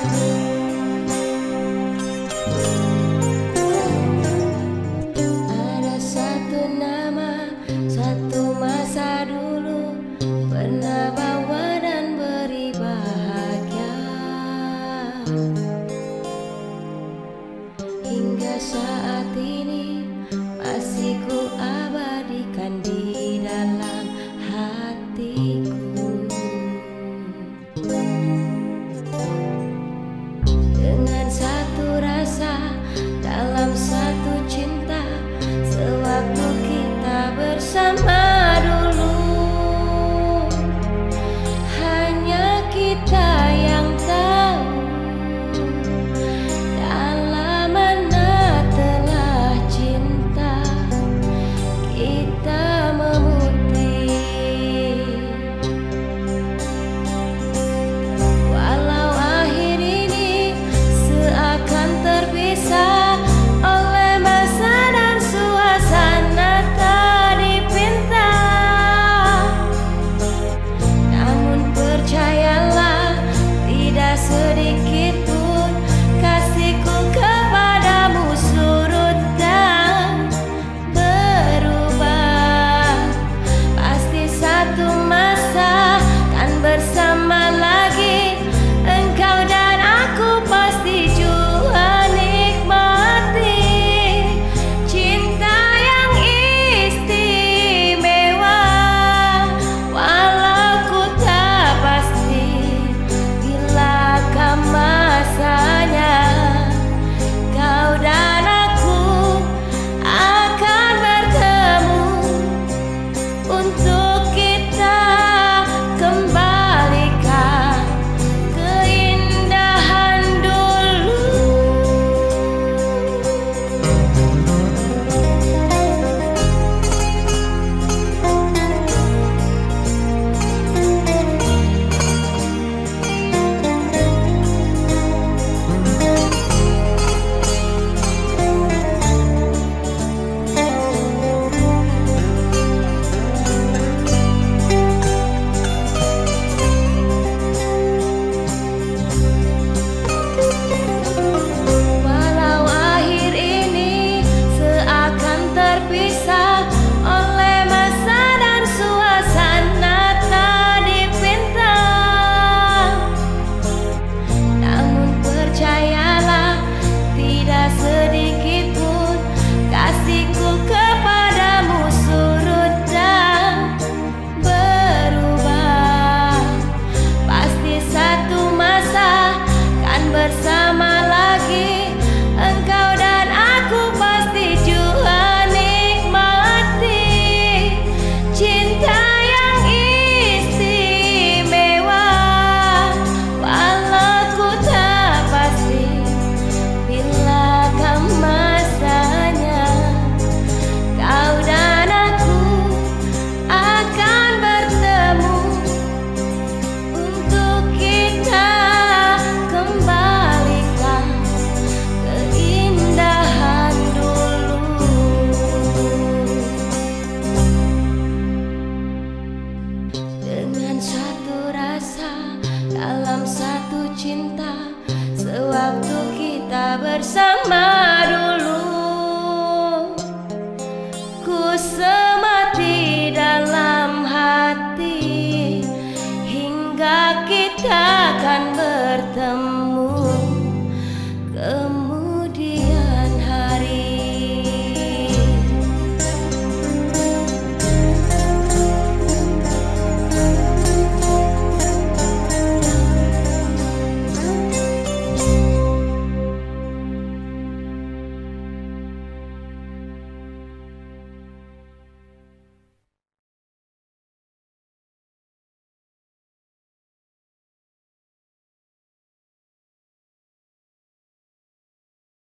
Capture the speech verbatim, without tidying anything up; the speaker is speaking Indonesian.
Ada satu nama, satu masa dulu pernah bawa dan beri bahagia. Hingga saat ini masih ku abadikan di dalam hatiku. Dengan satu rasa dalam satu cinta, sewaktu kita bersama dulu, hanya kita yang tahu dalam mana telah cinta kita memutih. Walau akhir ini seakan terpisah oleh masa dan suasana tak dipinta, namun percayalah tidak sedikit pun kasihku kepadamu surut dan berubah. Pasti satu masa kan bersama lagi, engkau dan aku pasti juga nikmati cinta yang istimewa. Walau ku tak pasti bilakah masanya, kau dan aku akan bertemu untuk kita kembalikan keindahan dulu. Walau akhir ini seakan terpisah oleh masa dan suasana tak dipinta, namun percayalah tidak sedikit pun kasihku kepadamu surut dan berubah. Pasti satu masa kan bersama lagi, engkau dan aku pasti juga nikmati cinta yang istimewa. Walau ku tak pasti bilakah masanya, kau dan aku akan bertemu untuk kita kembalikan keindahan dulu. Dengan satu rasa dalam satu cinta, sewaktu kita bersama dulu, ku semati dalam hati hingga kita akan bertemu